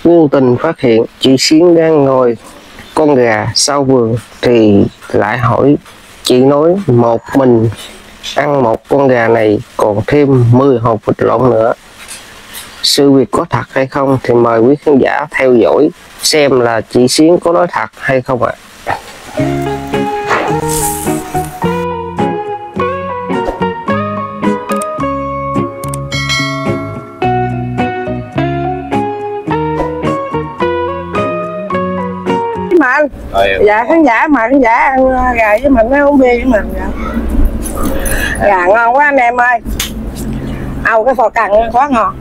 vô tình phát hiện chị Xuyến đang ngồi con gà sau vườn thì lại hỏi. Chị nói một mình ăn một con gà này còn thêm 10 hộp vịt lộn nữa. Sự việc có thật hay không thì mời quý khán giả theo dõi xem là chị Xuyến có nói thật hay không ạ. Mình dạ khán giả mà khán giả ăn gà với mình, nó uống bia với mình dạ. Gà ngon quá anh em ơi, âu cái phò cần quá ngon.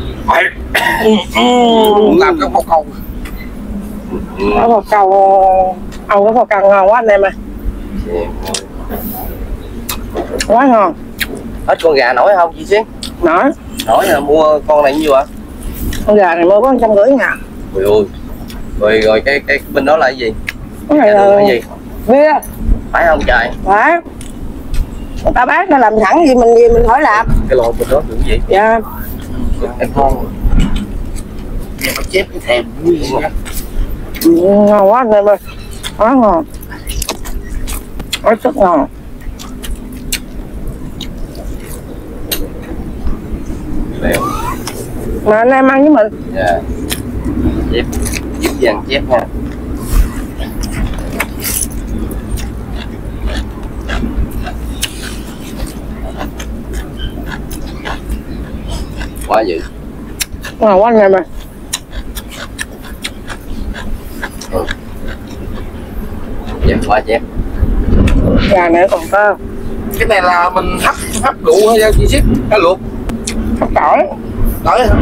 Làm cái phò cầu, cái phò cầu, âu cái phò cần ngon quá anh em ơi, quá ngon. Hết con gà nổi không chị Xuyến? Nổi. Nổi là mua con này nhiêu ạ? Con gà này mua có 150.000. Ôi ôi. Rồi cái bên đó là cái gì? Cái này là gì? bia. Phải không trời? Phải. Người ta bán ta làm sẵn gì mình hỏi làm. Cái lon bên đó được cái gì? Dạ. Em ngon. nghe mà chép cái thèm vui nha. Ngon quá anh em ơi, quá ngon, rất ngon. Lèo. Mà anh em ăn với mình. Dạ. Chép vàng chép nha. Quá dữ. Ngon quá anh em ơi. Chép quá chép. Gà này còn có. Cái này là mình hấp rượu hay sao chị Xuyến? Hay luộc? Hấp tỏi. Tỏi hả?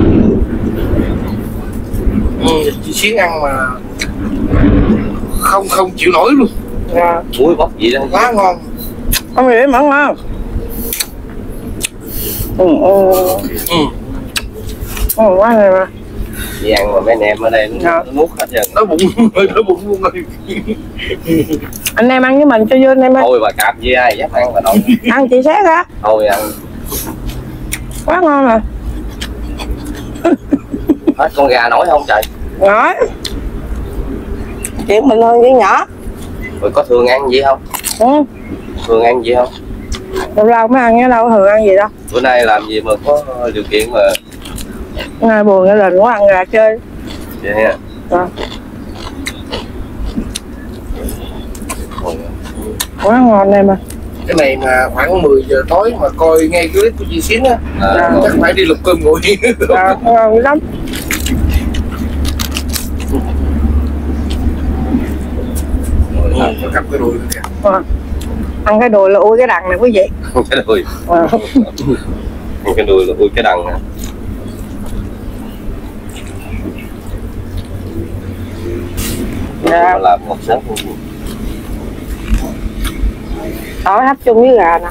Chị Xuyến ăn mà không chịu nổi luôn. Dạ. Muối bóc gì đó. Quá ngon. Không gì mà ngon. Ngon quá này mà. Chị ăn mà mấy anh em ở đây nó nuốt hết rồi. Nó bụng luôn rồi. Anh em ăn với mình cho vui anh em ơi. Thôi bà cạp với ai dám ăn mà đâu. Ăn chị xét á. Thôi ăn. Quá ngon rồi. Hết con gà nổi không trời? Nổi. Chuyện mình thôi với nhỏ. Rồi có thường ăn gì không? Ừ. Thường ăn gì không? Lâu lâu mới ăn, đâu thường ăn gì đâu. Bữa nay làm gì mà có điều kiện mà Ngày buồn cái lần quá ăn gà chơi. vậy ha. Dạ. Quá ngon em ơi. Cái này mà khoảng 10 giờ tối mà coi ngay cái clip của chị Xuyến á, chắc phải đi lục cơm nguội. Dạ, ngon lắm. Cầm cái đùi kìa. Ăn cái đùi là ui cái đằng này quý vị. Cái đùi. Cái đùi là ui cái đằng nè. Dạ. Làm một sớm luôn. Tỏi hấp chung với gà nè.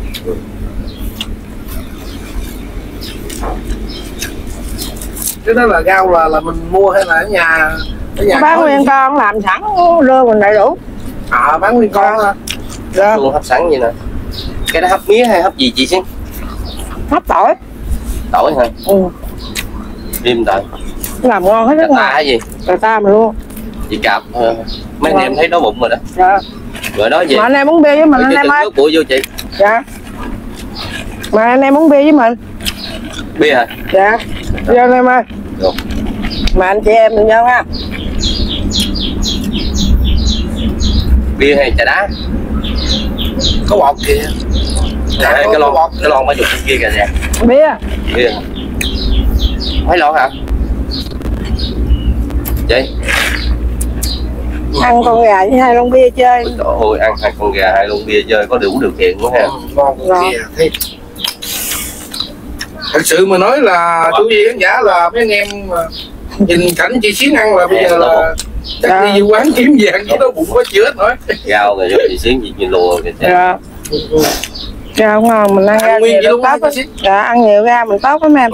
Cái đó là rau là mình mua hay là ở nhà? Bán nguyên con làm sẵn rơ mình đầy đủ. À, bán nguyên con hả? Dạ. Luôn hấp sẵn vậy nè. Cái đó hấp mía hay hấp gì chị Xuyến? Hấp tỏi. Tỏi hả? Ừ. Im tỏi. Làm ngon hết rất ngon. Cái gì? Cà ta mà luôn. Chị cạp mấy anh em thấy đói bụng rồi đó. Dạ. Rồi đó gì? Mà anh em uống bia với mình anh em ơi. Nước bụi vô chị. Dạ. Mà anh em uống bia với mình. Bia hả? Dạ. Vô anh em ơi. Được. Mà anh chị em mình vô ha. Bia hay trà đá? Có bọt kìa. Cái lon bao nhiêu kia kìa nè. Bia. Bia. Mấy lon hả? Chị? Ăn con gà với 2 lon bia chơi. Ôi ăn 2 con gà 2 lon bia chơi có đủ điều kiện quá ha. Ngon kìa. Thế. Thật sự mà nói là chú vị khán giả là mấy anh em nhìn cảnh chị Xuyến ăn là bây giờ là chắc đi vô quán kiếm vàng chứ đó bụng có chữa hết rồi. Rau rồi chị Xuyến gì nhìn lùa kìa. Dạ. Rau ngon mình ăn ra nhiều luôn tốt á. Dạ ăn nhiều ra mình tốt lắm em.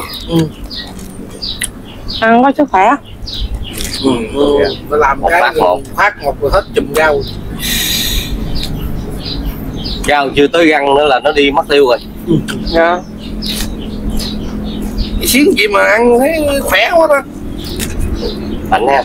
Ăn có sức khỏe. Nó làm một cái phát một rồi hết chùm rau. Rau chưa tới răng nữa là nó đi mất tiêu rồi. Dạ. Xuyến gì mà ăn thấy khỏe quá đó. Mạnh ha.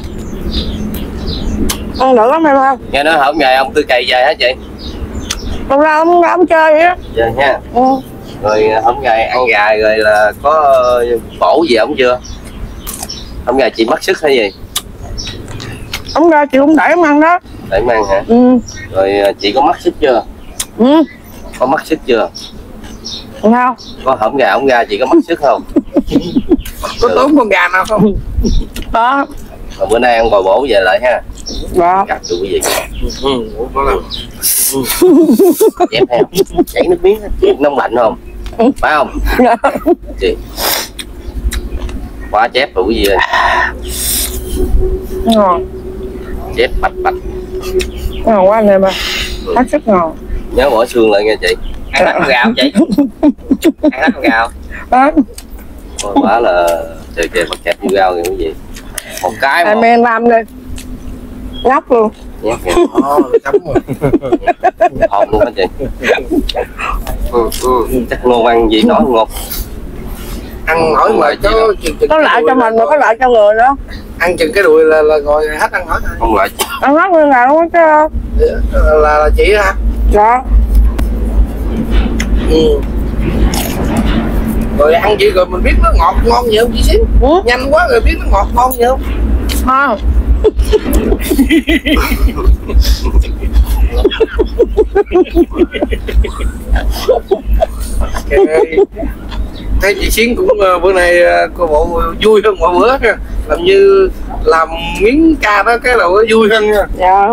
Ăn được lắm em ơi. Nghe nói hổm ngày ông Tư Kỳ về hả chị? Không ra ông chơi vậy á. Về nha. Ừ. Rồi hổm ngày ăn gà rồi là có bổ gì ổng chưa? Hổm ngày chị mất sức hay gì? Ông ra chị cũng để em ăn đó. Để mang hả? Ừ. Rồi chị có mất sức chưa? Ừ. Có mất sức chưa? Sao? Có hổm gà ổng ra chị có mất sức không? Có tốn con gà nào không? Đó. Rồi bữa nay ăn bò bổ về lại ha. Đó. Gặp tụi quý vị. Có làm. Chém theo. Chảy nước miếng chém nóng lạnh không? Phải không? Chị. Quá chép rồi quý vị ơi. Ngon. Chép bạch bạch. Ngon quá anh em ơi. Hết sức ngon. Nhớ bỏ xương lại nghe chị. Ăn hết con gà không chị? Ăn hết con gà không? Đó. Ôi, quá là trời kìa bắt kẹp như rau kìa quý vị. Một cái Em mà em làm đi. Nhóc luôn. nhét kìa. Chấm rồi. Hồn luôn hả chị? Chắc ngon ăn gì nói ngon. Ăn hỏi mà có Có lại cho mình mà có lại cho người đó. ăn chừng cái đùi là rồi hết ăn hỏi thôi. Không lại Ăn hết nguyên ngày luôn chứ. Là chị hả? Dạ. Ừ. Rồi ăn chị rồi mình biết nó ngọt ngon gì không chị xíu? Ừ. Nhanh quá rồi biết nó ngọt ngon gì không? Không. Thấy chị Xuyến cũng bữa nay có bộ vui hơn mọi bữa nha. Làm như làm miếng ca đó cái đầu nó vui hơn nha. Dạ.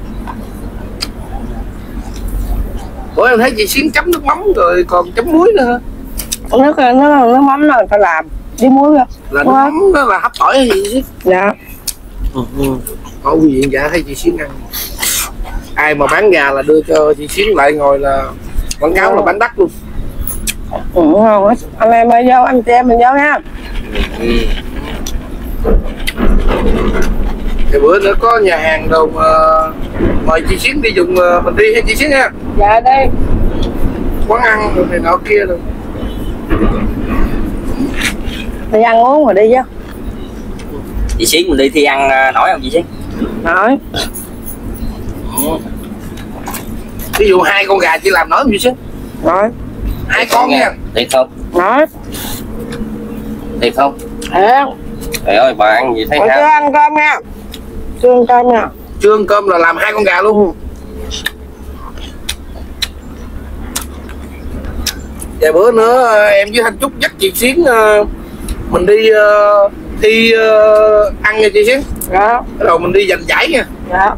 Bữa em thấy chị Xuyến chấm nước mắm rồi còn chấm muối nữa hả? Nước mắm nó phải làm với muối ra. Là nước mắm đó là hấp tỏi hay gì chứ? Dạ. Có quý vị dạ thấy chị Xuyến ăn. Ai mà bán gà là đưa cho chị Xuyến lại ngồi là quảng cáo là bán đắt luôn. Ừ, ngon quá. Anh em ơi vô anh chị em mình vô nha. Thì bữa nữa có nhà hàng đâu mà mời chị Xuyến đi dùng mình đi hay chị Xuyến nha. Dạ đi. Quán ăn rồi này nọ kia rồi. Đi ăn uống rồi đi chứ. chị Xuyến mình đi thi ăn nổi không chị Xuyến? Nói. Ví dụ 2 con gà chị làm nói không chị Xuyến? Nói. 2 con nha. Thiệt không? Nói. Thiệt không? Thiệt. Trời ơi bà ăn gì thấy Chưa hả? ăn cơm nha. Chưa ăn cơm nha. Chưa ăn cơm là làm 2 con gà luôn. Và bữa nữa em với Thanh Trúc dắt chị Xuyến mình đi thi ăn nha chị Xuyến. Dạ. Bắt đầu mình đi giành giải nha. Dạ.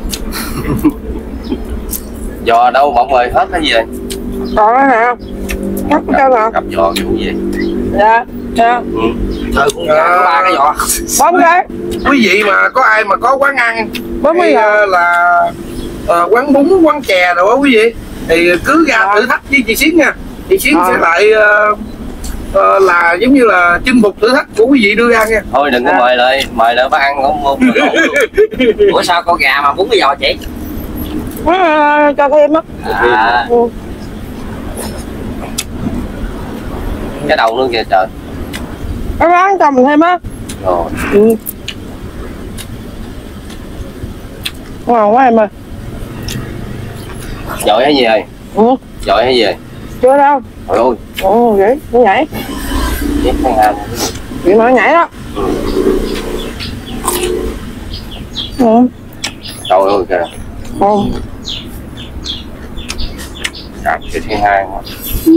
Giò đâu bọng rồi hết cái gì rồi? Còn đó nè. Cắt cho nè. Cặp giò kiểu gì? Dạ. Dạ. Trời con gà có 3 cái giò. 4 cái. Quý vị mà có ai mà có quán ăn 40 hay giờ. là quán bún, quán chè rồi đó quý vị thì cứ ra thử thách với chị Xuyến nha. Chị Xuyến sẽ lại là giống như là chinh phục thử thách của quý vị đưa ra nha. Thôi đừng có mời lại bác ăn không luôn. Ủa sao con gà mà 4 cái giò chị? Cho thêm á. À, Ừ. cái đầu nữa kìa trời. Cái rán cho mình thêm á. Rồi. Ừ. Ngon quá em ơi. Giỏi hay gì rồi? Ừ. Giỏi hay gì rồi? Chưa đâu. Trời ơi, Ừ, vậy nó nhảy. chết con ham. Vậy nó nhảy đó. Ừ. Trời ơi kìa. Ừ. Cặp cái thứ hai mà.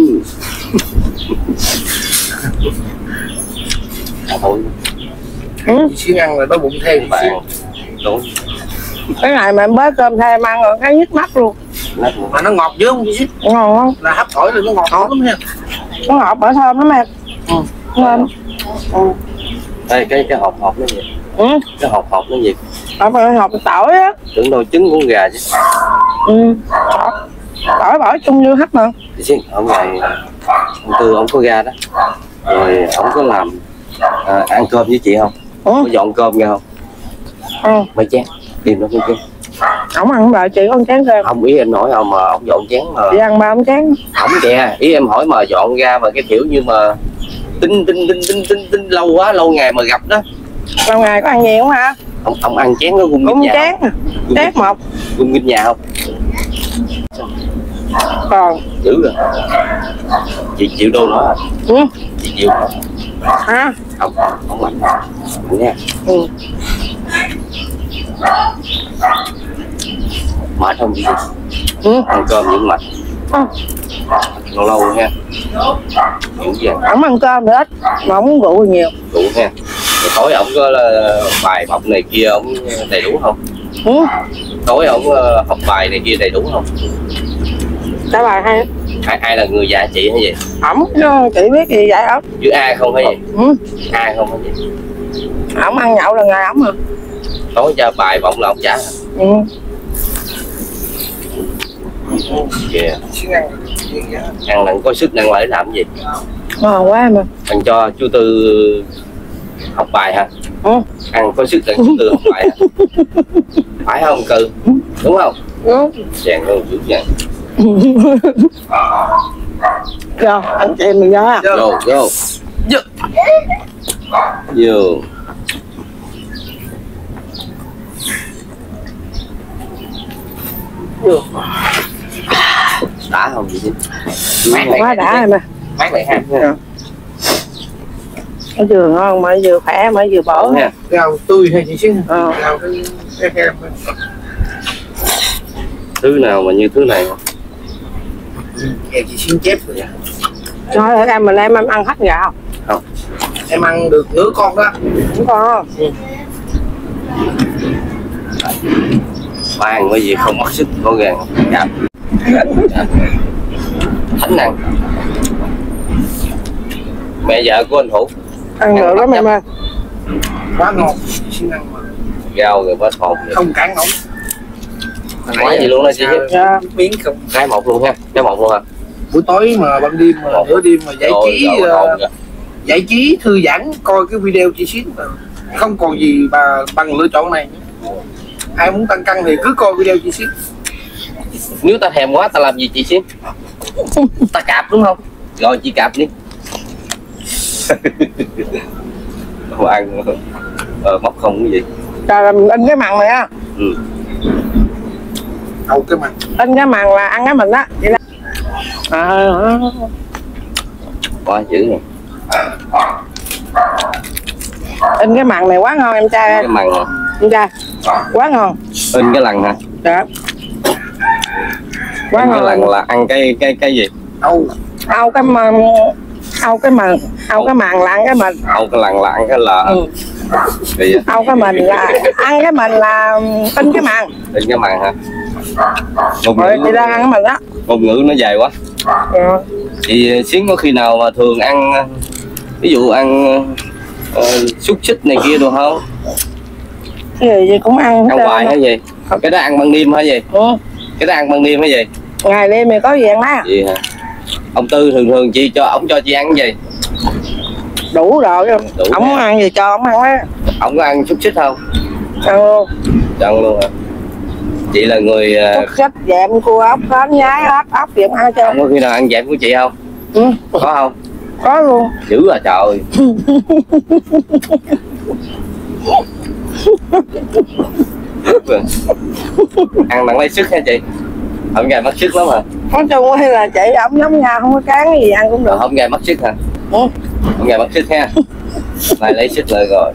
Thôi. Ừ. Chị Xuyến ăn là đói bụng thêm Bạn đúng. Cái này mà em bới cơm thêm ăn rồi cái nhức mắt luôn. mà nó ngọt dữ không chị Xuyến? Ngon không? Là hấp tỏi là nó ngọt lắm nha. Nó ngọt bởi thơm lắm em. Ngon. Ừ. Đây cái hộp nó gì? Ừ. Cái hộp nó gì? Ở phải hộp tỏi á. Tưởng đâu trứng con gà chứ. Ừ. Tỏi bỏ chung vô hết mà. Chị Xuyến, hôm nay ông Tư ông có ra đó. Rồi ông có làm ăn cơm với chị không? Ừ. Có dọn cơm ra không? Ừ. Mấy chén, tìm nó mấy chén. Ổng ăn bà chị con chén cơm. Không, ý em nói ông mà ông dọn chén mà Chị ăn 3 ống chén. không kìa, ý em hỏi mà dọn ra mà cái kiểu như mà tinh lâu quá, lâu ngày mà gặp đó Lâu ngày có ăn nhiều không hả? Ông ăn chén nó gung Cũng kinh nhà chén. Chén một. gung kinh nhà không? Còn. Dữ rồi. Chị chịu đô nữa. Ừ. Chị chịu. Hả? Không mạnh nha. Ừ. Mệt không chị? Ừ. Ăn cơm những mệt. Lâu lâu ha. Những gì? Không ăn cơm nữa ít, mà không uống rượu nhiều. Đủ ha. Rồi tối ổng có là bài học này kia ổng đầy đủ không? Ừ. Tối ổng học bài này kia đầy đủ không? Trả bài hay. Ai là người dạy chị hay gì? Ổng chị biết gì vậy ổng? Chứ ai không hay gì? Ừ. Ai không hay gì? Ổng ăn nhậu là ngày ổng à. Tối cho bài bọng là ổng trả. Ừ. Kìa. Xin ăn. Ăn là có sức năng để làm gì? Ngon quá mà. Ăn cho chú Tư học bài hả? Ừ. Ăn có sức để chú Tư học bài hả? Phải không Cư? Đúng không? Ừ. Chàng luôn dữ dằn. Rồi, anh chị mình ra. Vô, vô. Vô. Đã không vậy chứ? Quá đã rồi mà. Mát lại ha. Nó vừa ngon mà vừa khỏe mà vừa bổ nha. Rau tươi hay chị xin? Ờ. Rau cái kem. Thứ nào mà như thứ này Nghe chị xin chép rồi. Nói ở em mình em ăn hết gạo. không? Em ăn được nửa con đó. Không con. Ba ăn cái gì không mất sức có gàng gặp thánh ăn. Mẹ vợ của anh Hữu Ăn được lắm em ơi. Quá ngon. Chị xin ăn mà. rau rồi bớt hột Không cản nổi. nói gì luôn đó chị chứ. Dạ. Miếng không. Cái một luôn ha, cái một luôn hả? Buổi tối mà ban đêm mà nửa đêm mà giải Rồi, trí rồi, hồn kìa. giải trí thư giãn coi cái video chị xin mà không còn gì bà bằng lựa chọn này. Ai muốn tăng cân thì cứ coi video chị xin. Nếu ta thèm quá ta làm gì chị xíu? Ta cạp đúng không? Rồi chị cạp đi. Không ăn móc không cái gì. Rồi là mình in cái mặn này á. Ừ. Đâu cái mặt. In cái mặn là ăn cái mình á. Vậy đó. Quá dữ này. In cái mặn này quá ngon em trai ơi. Cái mằn nè. Em trai. Quá ngon. In cái lần hả? Dạ. Quá In cái ngon. lần là ăn cái gì? Đâu. Âu cái mặn. Âu cái mặn. Âu cái mặn là ăn cái mình. Âu cái lần là ăn cái lợ. Ừ. Vậy á? Âu cái mình là ăn cái mình là in cái mặn. In cái mằn hả? Ngôn Rồi chị ngữ, đang ăn cái mình đó. ngôn ngữ nó dài quá. Dạ. Chị Xuyến có khi nào mà thường ăn ví dụ ăn xúc xích này kia được không? Cái gì cũng ăn. Ăn hoài hay gì? Cái đó ăn ban đêm hay gì? Ừ. Cái đó ăn ban đêm hay gì? Ngày đêm thì có gì ăn đó. Vậy hả? Ông Tư thường chị ổng cho chị ăn cái gì? Đủ rồi. Đủ Ông muốn nha. ăn gì cho ông ăn á. Ổng có ăn xúc xích không? Ăn luôn. Ăn luôn hả? Chị là người Xúc xích, dẹm, cua ốc, hến, nhái, ốc gì cũng ăn cho. không có khi nào ăn dẹp của chị không? Ừ. Có không? Có luôn. Dữ à trời. Ăn bằng lấy sức hả chị? Hôm nay mất sức lắm hả? Nói chung hay là chị ổng giống nhau, không có cán cái gì ăn cũng được. Hôm nay mất sức hả? Ừ. Hôm nay mất sức ha. Này lấy sức lại rồi.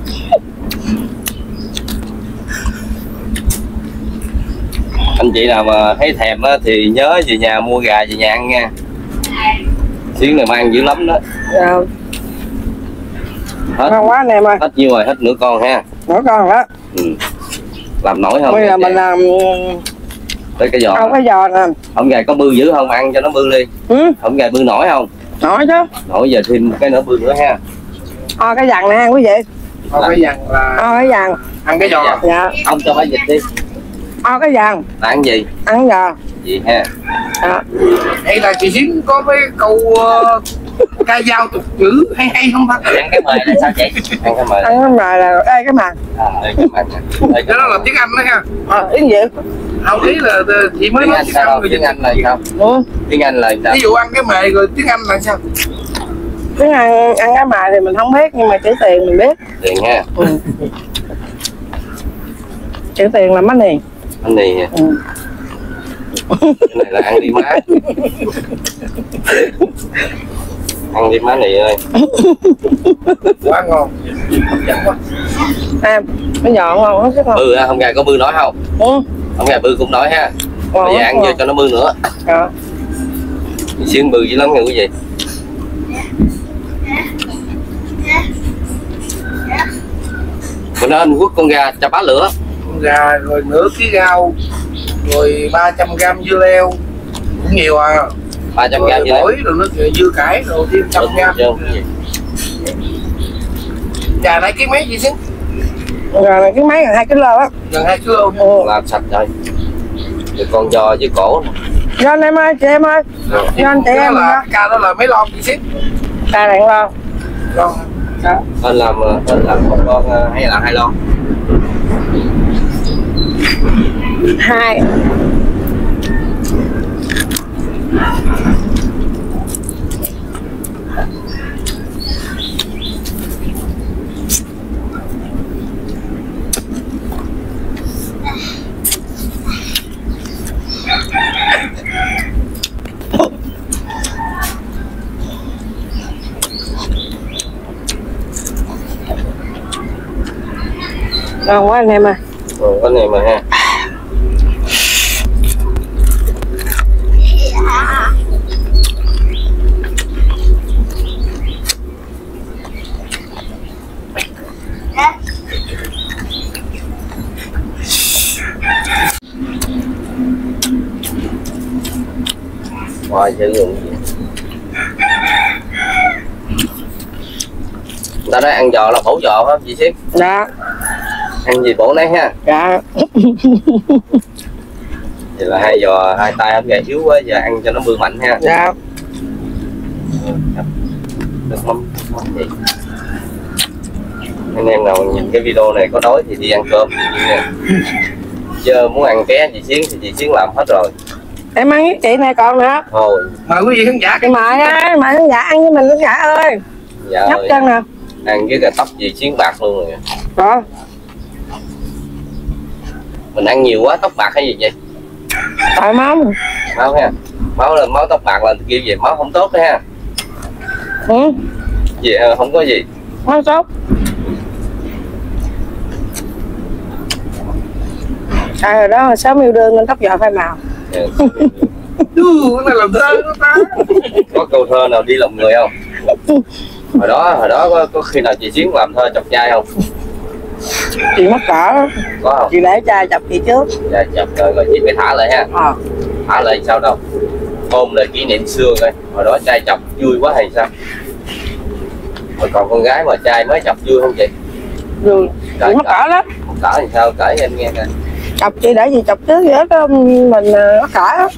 Anh chị nào mà thấy thèm á thì nhớ về nhà mua gà về nhà ăn nha. Xuyến này mang dữ lắm đó. Rồi. Hết Ngon quá anh em ơi. hết nhiêu rồi, hết nửa con ha. Nổi con đó. Ừ. Làm nổi không? Bây giờ mình làm tới cái giò. không cái giò nè. Hôm nay có bư dữ không? Ăn cho nó bư đi. Ừ. Hôm nay bư nổi không? Nổi chứ. Nổi giờ thêm cái nữa bư nữa ha. Cái dằn nè quý vị. Không cái dằn là Cái dằn. ăn cái giò. Dạ. Ông cho phải dịch đi. Cái dằn. Là ăn gì? Ăn giò. Gì ha? Dạ. Hay là chị Xuyến có cái câu ca dao tục ngữ hay không ta? Ăn cái mời là sao chị? Ăn cái mời. Ăn cái mà là ê cái màn. Đây cái mời. Đây Cái đó là tiếng Anh đó ha. Tiếng gì? Không ý là chị mới tiếng nói Anh tiếng sao? Anh rồi. Tiếng Anh là sao? Ừ. Tiếng Anh là sao? Ví dụ ăn cái mề rồi tiếng Anh là sao? Cái ăn cái mài thì mình không biết, nhưng mà chữ tiền mình biết. Tiền ha. Ừ. Chữ tiền là bánh nì. Bánh nì nha. Ừ. Cái này là ăn đi má. Ăn đi má nì ơi. Quá ngon, hấp dẫn quá. Em nó nhọn ngon hết không? Bư ha, không gà có bư nói không? Ừ. Không gà bư cũng nói ha. Ngon Bây giờ lắm, ăn ngon. vô cho nó bư nữa. Dạ. Xuyên bư dữ lắm nha quý vị. Bữa nay anh quất con gà chà bá lửa. Con gà rồi nửa ký rau, rồi 300 gram dưa leo, cũng nhiều à. 300 Rồi gram vậy mỗi rồi nó dưa cải rồi thêm 100 gram. Gà này cái mấy gì xíu? Rồi này cái máy gần 2 kg á. Gần 2 kg. Ừ. Làm sạch rồi. Rồi con giò với cổ. John em ơi, chị em ơi. John chị em là ca đó là mấy lon chị xíu? Ta đạn lo. Lon. Anh làm một con hay là 2 lon? 2. Ngon quá anh em ơi. Cái này mà ha. Wow, dữ dụng gì. Người ta nói ăn giò là bổ giò hả chị Xuyến? Dạ. Ăn gì bổ nấy ha. Dạ. Vậy là hai giò hai tay không gà yếu quá, giờ ăn cho nó bươi mạnh ha. Dạ. Nước mắm gì. Anh em nào nhìn cái video này có đói thì đi ăn cơm nha. Chứ muốn ăn ké chị Xuyến thì chị Xuyến làm hết rồi. Em ăn với chị này còn nữa. Thôi. Mời quý vị khán giả. Chị mời á, mời khán giả ăn với mình khán giả ơi. Dạ Nhấp ơi. chân nè. Ăn với gà tóc gì Xuyến bạc luôn rồi. Rồi. Mình ăn nhiều quá tóc bạc hay gì vậy? Tại máu. Máu ha. Máu là máu tóc bạc là kêu gì máu không tốt đó ha. Ừ. Gì không có gì. Máu tốt. Rồi đó sớm yêu đương nên tóc giò phai màu. Dạ. Cái này làm thơ đó ta. Có câu thơ nào đi lòng người không? Hồi đó có khi nào chị Xuyến làm thơ chọc trai không? Chị mắc cỡ. Có không? Chị để trai chọc chị trước. Dạ chọc rồi chị phải thả lại ha. Thả lại sao đâu? Ôm lại kỷ niệm xưa coi. Hồi đó trai chọc vui quá hay sao? Rồi còn con gái mà trai mới chọc vui không chị? Rồi. Chị mắc cỡ lắm. Không cỡ thì sao? Kể cho em nghe coi. Chọc chị để gì chọc trước vậy đó mình mắc cỡ lắm.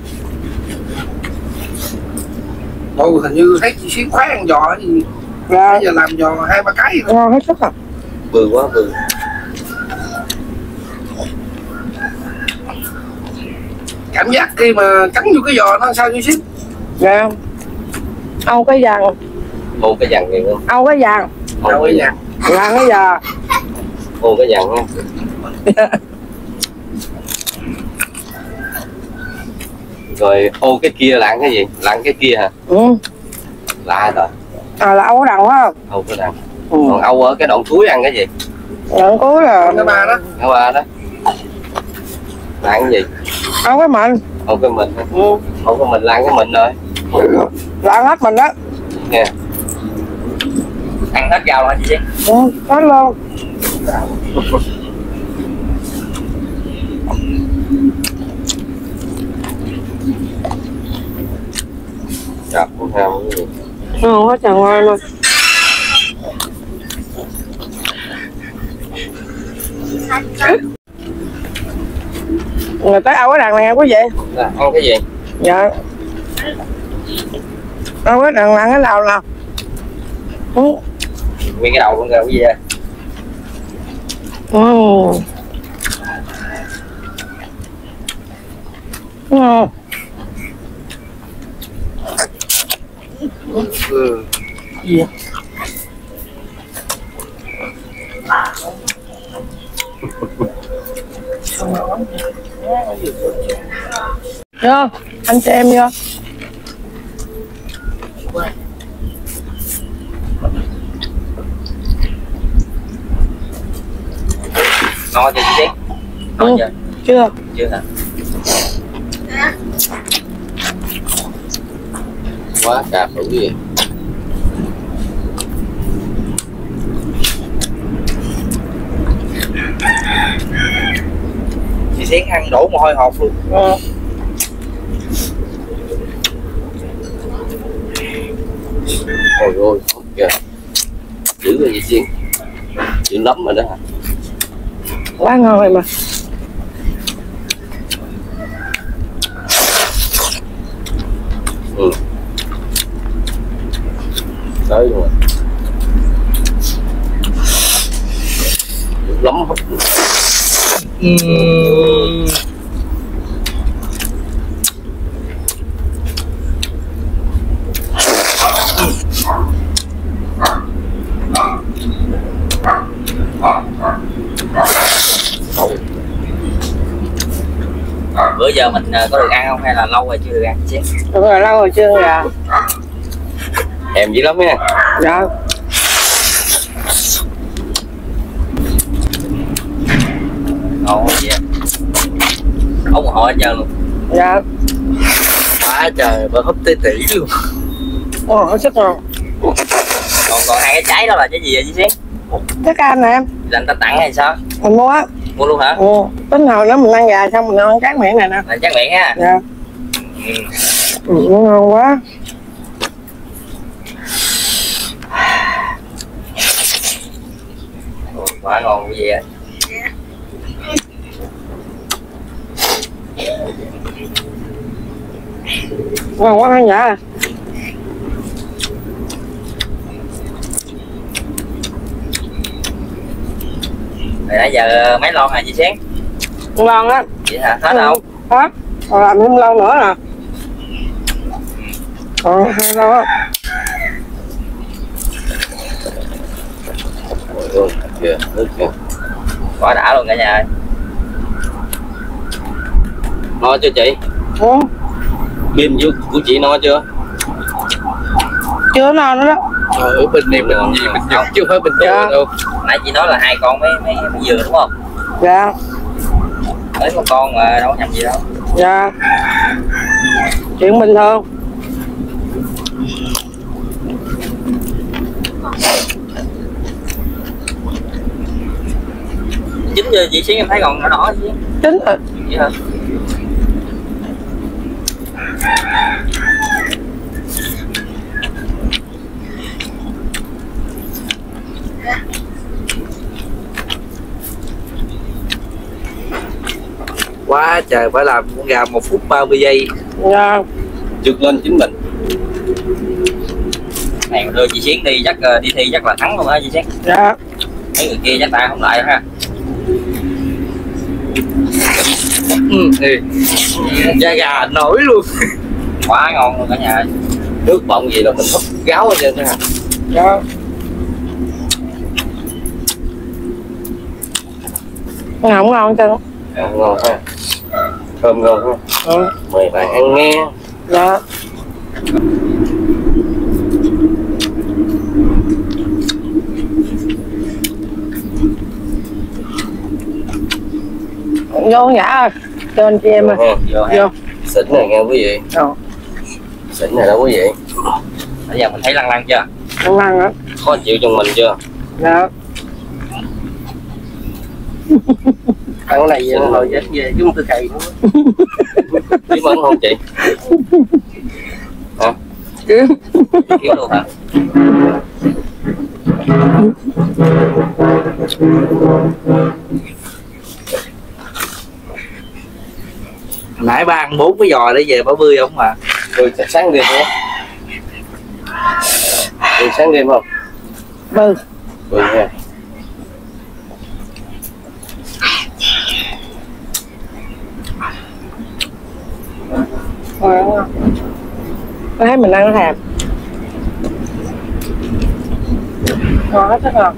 Ồ, hình như thấy chị Xuyến khoái ăn giò gì. Rồi. Bây giờ làm giò 2-3 cái rồi. Ngon hết sức rồi. Bự quá bự. Cảm giác khi mà cắn vô cái giò nó sao chị Xuyến? Dạ. Âu cái vàng. Ô cái dằn kìa không? Âu cái vàng. Đâu cái nhà. Vàng cái giò. Ô cái dằn ha. Rồi ô cái kia là ăn cái gì? Là ăn cái kia hả? Ừ. Lạ rồi. Là Âu cái đằng phải không? Âu cái đằng. Ừ. Còn Âu ở cái đoạn cuối ăn cái gì? Đoạn cuối là Cái ba đó. Cái ba đó. Là ăn cái gì? Âu cái mình. Âu cái mình. Ừ. Âu cái mình là ăn cái mình rồi. Là ăn hết mình đó. Nghe. Ăn hết rau hả chị Giang? Ừ, hết luôn. Chọc cũng ham cái gì? Ngon hết tràn ngon luôn. Người tới Âu cái đằng này nghe quý vị. Là ăn cái gì? Dạ. Âu cái đằng là cái đầu nào. Ừ. Nguyên cái đầu luôn kìa cái gì vậy? Ừ. Ngon. Ừ. gì vậy? Vô, anh cho em vô. Ngon chưa chị? Ngon chưa? Chưa. Chưa hả? Quá cạp đủ gì. Chị Xén ăn đổ mồ hôi hột luôn. Ôi ôi, kìa. Dữ rồi chị Xén. Dữ lắm rồi đó hả? Quá ngon rồi mà. Ừ. Tới luôn rồi. Dữ lắm hết. Bữa giờ mình có được ăn không hay là lâu rồi chưa được ăn chứ? Được rồi, lâu rồi chưa dạ. Thèm dữ lắm nha. Dạ. Ngon quá vậy. Ông hỏi hết trơn luôn. Dạ. Quá trời, bơ húp tê tỉ luôn. Ồ, rất ngon. Còn hai cái trái đó là cái gì vậy chị Xén? Trái cam nè em. Là anh ta tặng hay sao? Mình mua á. Mua luôn hả? Ừ. Tính hồi đó mình ăn gà xong mình ăn tráng miệng này nè. Là tráng miệng ha. Dạ. Ngon quá. Quá ngon cái gì vậy? Ngon quá khán giả. Rồi nãy giờ mấy lon hả chị Xén? Ngon á. Vậy hả? Hết không? Hết. Còn làm thêm lâu nữa nè. Còn 2 lâu á. Ôi kìa, nước kìa. Quá đã luôn cả nhà ơi. No chưa chị? Ừ. Pin của chị no chưa? Chưa no nữa đó. Ở bên này mình gì mình giật chứ không phải bên Dạ. đâu. Nãy chị nói là 2 con mấy dừa đúng không? Dạ. Mới một con mà đâu có nhầm gì đâu. Dạ. Chuyện bình thường. Chín giờ chị Xén em thấy còn đỏ đỏ chứ. Chính rồi. Vậy hả? Quá trời, phải làm con gà 1 phút 30 giây. Dạ. Trượt lên chính mình. Này đưa chị Xén đi chắc đi thi chắc là thắng luôn á chị Xén. Dạ. Mấy người kia chắc ta không lại ha. Da gà nổi luôn. Quá ngon luôn cả nhà ơi. Nước bọng gì là mình húp gáo ở trên đó hả? Dạ. Không ngon chân. Ăn ngon ha. Thơm ngon ha. Ừ. Mời bạn ăn nghe. Dạ. Vô nhã ơi. Cho anh chị em ơi. Vô ha. Vô. Xỉn này nghe quý vị. Xỉn này đó quý vị. Bây giờ mình thấy lăn lăn chưa? Lăn lăn á. Khó chịu trong mình chưa? Dạ. Ăn cái này hồi chết về chúng tôi cày nữa. Kiếm ấn không chị? Hả? Kiếm. Kiếm luôn hả? Nãy ba ăn 4 cái giò để về bả bươi không mà. Rồi sáng đêm không? Rồi sáng đêm không? Bư. Rồi nha. Tôi thấy mình ăn thèm. ngon hết sức ngon.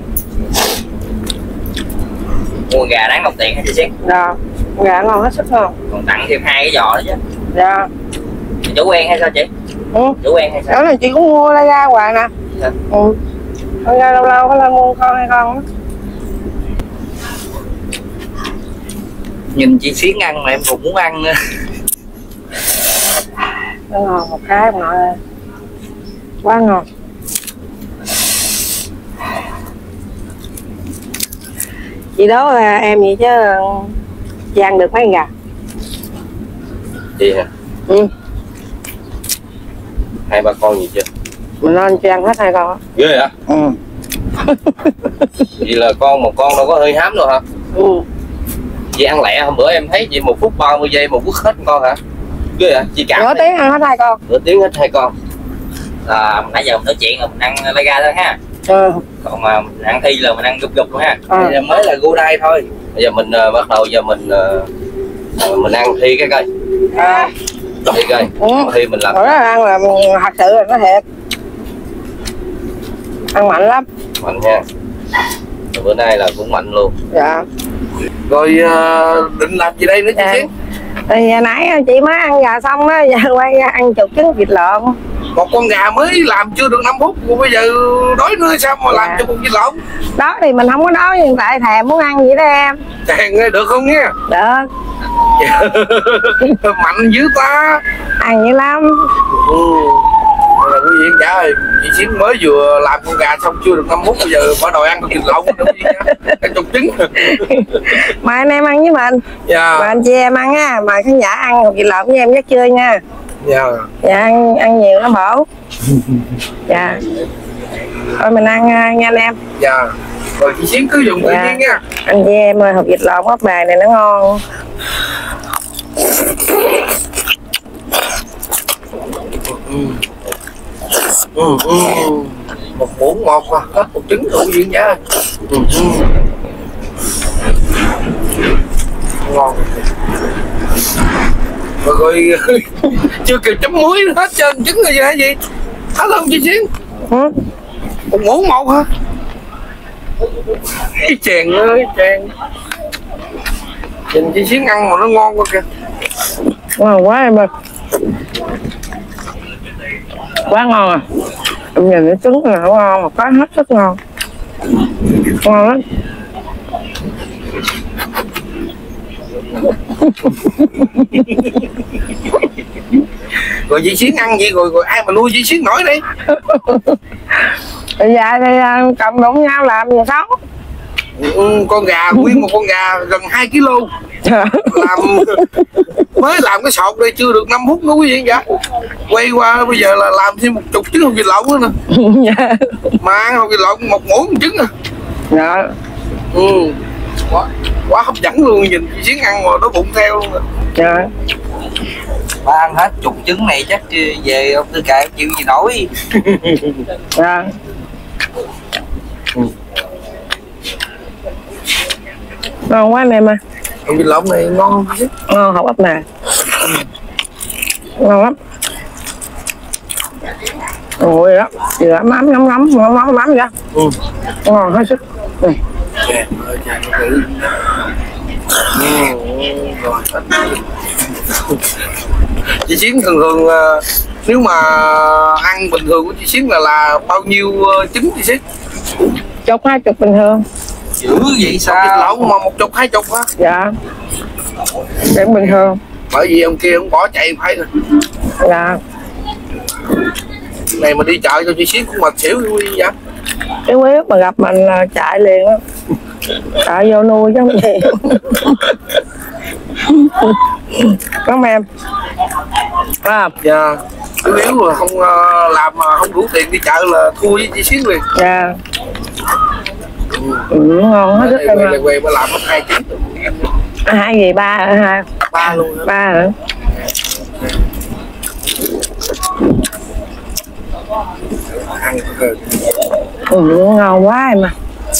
Mua gà đáng đồng tiền hả chị Xuyến? Dạ, gà ngon hết sức ngon. Còn tặng thêm 2 cái giò nữa chứ. Dạ. Chủ quen hay sao chị? Ừ. Chủ quen hay sao? Đó là chị cũng mua lá ra hoài nè. Dạ. Ừ. Con ra lâu lâu có lên mua con hai con đó. Nhìn chị Xuyến ăn mà em cũng muốn ăn nữa. Nó ngon một cái ông nội ơi. Quá ngon. Chị đố em vậy chứ chị ăn được mấy con gà? Chị hả? Ừ. 2-3 con gì chưa? Mình nên chị ăn hết hai con. Ghê hả? Ừ. Vậy là một con đâu có hơi hám đâu hả? Ừ. Chị ăn lẹ, hôm bữa em thấy chị 1 phút 30 giây 1 phút hết con hả? Ghê hả? Chị cảm Nửa tiếng ăn hết hai con. nửa tiếng hết 2 con. Nãy giờ mình nói chuyện là mình ăn lai ga thôi ha. Ừ. Còn mà mình ăn thi là mình ăn gục gục luôn ha. Ừ. Bây giờ mới là gu đai thôi. Bây giờ mình bắt đầu mình ăn thi cái coi. À. Thi coi. Ừ. Thi mình làm. Bữa đó ăn là thật sự là nó thiệt. Ăn mạnh lắm. Mạnh nha. Bữa nay là cũng mạnh luôn. Dạ. Rồi định làm gì đây nữa chị Dạ. Xuyến? Thì giờ nãy chị mới ăn gà xong đó, giờ quay ra ăn chục trứng vịt lộn. Một con gà mới làm chưa được 5 phút mà bây giờ đói nữa sao mà làm cho con vịt lộn? Đó thì mình không có đói nhưng tại thèm muốn ăn vậy đó em. Chàng ơi, được không nha? Được, Mạnh dữ ta. ăn dữ lắm. Là quý vị trả ơi, chị Xuyến mới vừa làm con gà xong chưa được 5 phút bây giờ bắt đầu ăn con vịt lộn nữa quý vị nha. Ăn chục trứng. Mà anh em ăn với mình. Dạ. Mà anh chị em ăn á, mà khán giả ăn vịt lộn với em chắc chưa nha. Dạ. Dạ ăn nhiều nó bổ. Dạ. Thôi mình ăn nha anh em. Dạ. Rồi chị Xuyến cứ dùng tự Dạ. nhiên nha. Anh chị em ơi, hộp vịt lộn ốc bài này nó ngon. Một muỗng một à, hết một trứng đủ viên nha. Ngon. Rồi chưa kịp chấm muối nữa, hết trơn trứng rồi gì hả gì? Hết không chị Xuyến? Ừ. Một muỗng một hả? Chèn ơi chèn. Nhìn chị Xuyến ăn mà nó ngon quá kìa. Ngon quá em ơi. Quá ngon à. Em nhìn cái trứng là nó ngon mà có hết rất ngon. Ngon lắm. Rồi chị Xuyến ăn vậy rồi ai mà nuôi chị Xuyến nổi đi. Bây giờ thì cộng đụng nhau làm gì xấu. Con gà nguyên một con gà gần 2 kg làm mới làm cái sọt đây chưa được 5 phút nữa quý vị vậy. Quay qua bây giờ là làm thêm 10 trứng hột vịt lộn nữa nè. Mà ăn hột vịt lộn một muỗng một trứng à. Dạ. Quá hấp dẫn luôn, nhìn chị Xuyến ăn mà nó bụng theo luôn rồi. Dạ. Ba ăn hết chục trứng này chắc về ông Tư Cà chịu gì nổi. Dạ. Ngon quá anh em ơi. Hột vịt lộn này ngon không chứ? Ngon hộp ấp nè. Ngon lắm. Ôi đó, vừa mắm nóng vậy. Ngon hết sức. Chị Xuyến thường thường nếu mà ăn bình thường của chị Xuyến là bao nhiêu trứng chị Xuyến? Chục 20 bình thường. Dữ vậy Thịt sao? lộn mà 10 20 hả? Dạ. Cũng bình thường. Bởi vì ông kia ông bỏ chạy phải rồi. Dạ. Này mà đi chợ cho chị Xuyến cũng mệt xỉu luôn vậy. Cái quyết mà gặp mình là chạy liền á. Chạy vô nuôi chứ không gì. Cảm ơn em. Dạ. Chủ yếu là không làm mà không đủ tiền đi chợ là thua với chị Xuyến liền. Dạ. Ngon hết sức em ơi. Quay mà làm hết 2 trứng. 2 gì 3 hả? 2. 3 luôn. 3 hả? Ăn rồi. Ngon quá em à.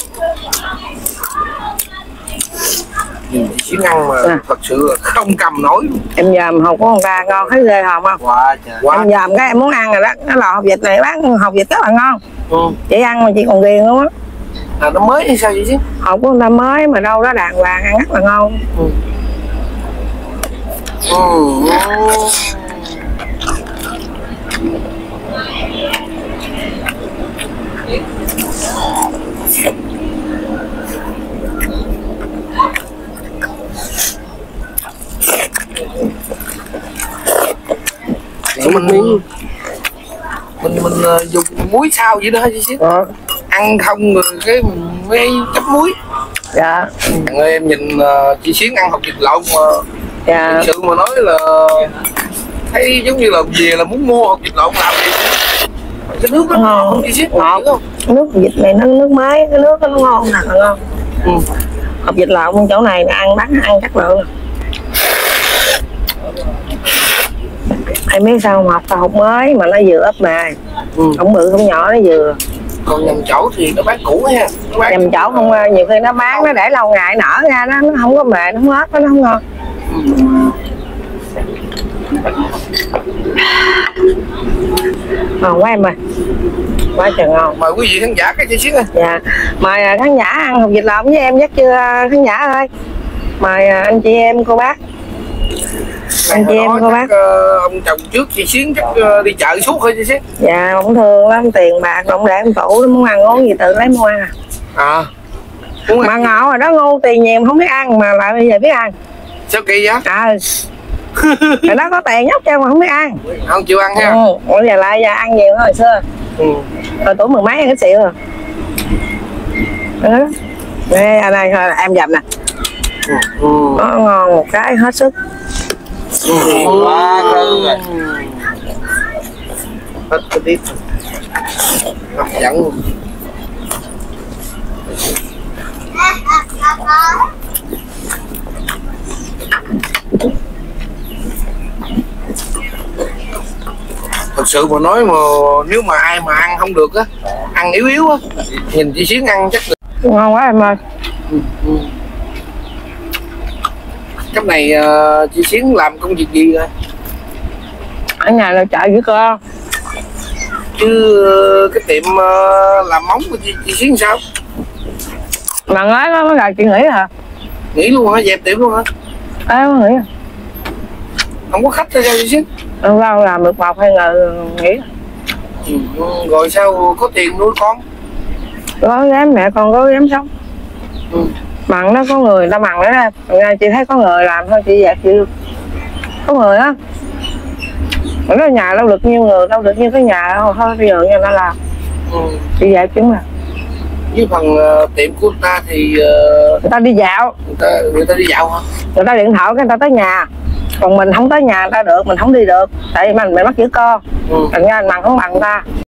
Nhìn chị Xuyến ăn mà thật sự là không cầm nổi. Em dòm hột của con gà ngon thấy ghê hồn không? Quá trời. Em dòm cái em muốn ăn rồi đó. Cái lò hột vịt này bán hột vịt rất là ngon. Chị ăn mà chị còn ghiền luôn á. À, nó mới hay sao vậy chứ? Hột của người ta mới mà đâu đó đàng hoàng, ăn rất là ngon. Mình dùng muối sao vậy đó hả chị Xíu? Ăn không rồi cái mình mới chấm muối. Dạ. Ơi, em nhìn chị Xíu ăn hột vịt lộn mà Dạ. thực sự mà nói là thấy giống như là về là muốn mua hột vịt lộn làm gì. Cái nước nó ngon chị Xíu, ngọt không? Nước vịt này nó nước máy, cái nước nó ngon thật là ngon. Hột vịt lộn chỗ này ăn bán ăn chắc lượng. Em biết sao hột mới mà nó vừa ấp mài, không bự không nhỏ, nó vừa. Còn nhầm chỗ thì nó bán cũ ha. Nhầm chỗ không, nhiều khi nó bán nó để lâu ngày nở ra nó không có mềm, nó không hết, nó không ngon. Ngon quá em ơi, quá trời ngon. Mời quý vị khán giả cái chị Xíu ơi. Dạ, mời khán giả ăn hột vịt lộn với em chắc chưa khán giả ơi. Mời anh chị em cô bác. Anh chị em cô bác. Ông chồng trước chị Xíu chắc đi chợ suốt thôi chị Xíu. Dạ, cũng thương lắm, tiền bạc cũng để em tủ, nó muốn ăn uống gì tự lấy mua ăn à. À. Mà ngộ rồi đó, ngu tiền nhiều không biết ăn mà lại bây giờ biết ăn. Sao kỳ vậy? Rồi nó có tiền nhóc cho mà không biết ăn. Không chịu ăn ha. Bây giờ lại giờ ăn nhiều hơn hồi xưa. Rồi tuổi mười mấy ăn cái xịu rồi. Đây, ở đây thôi em dầm nè. Nó ngon một cái hết sức. Quá cưng rồi. Hết cái tiếp. Hấp dẫn luôn. Thật sự mà nói mà nếu mà ai mà ăn không được á, ăn yếu yếu á, nhìn chị Xíu ăn chắc được. Ngon quá em ơi. Cái này chị Xíu làm công việc gì rồi? Ở nhà là chạy với con. Chứ cái tiệm làm móng của chị Xíu sao? Mà nói nó là chị nghĩ hả? Nghỉ luôn hả? Dẹp tiệm luôn hả? Nó nghĩ à? Không có khách hay sao chị Xíu? Lâu lâu làm được 1-2 ngày nghỉ. Rồi sao có tiền nuôi con? Có dám mẹ con có dám sống. Bằng nó có người ta bằng đó em. Chị thấy có người làm thôi chị dẹp chị được. Có người á. Mà cái nhà đâu được nhiêu người, đâu được như cái nhà đâu. Thôi bây giờ cho nó làm. Chị dẹp chứ mà. Với phần tiệm của người ta thì người ta đi dạo. Người ta đi dạo hả? Người ta điện thoại cái người ta tới nhà. Còn mình không tới nhà người ta được, mình không đi được. Tại vì mình bắt giữ con. Thành ra mình bằng không bằng người ta.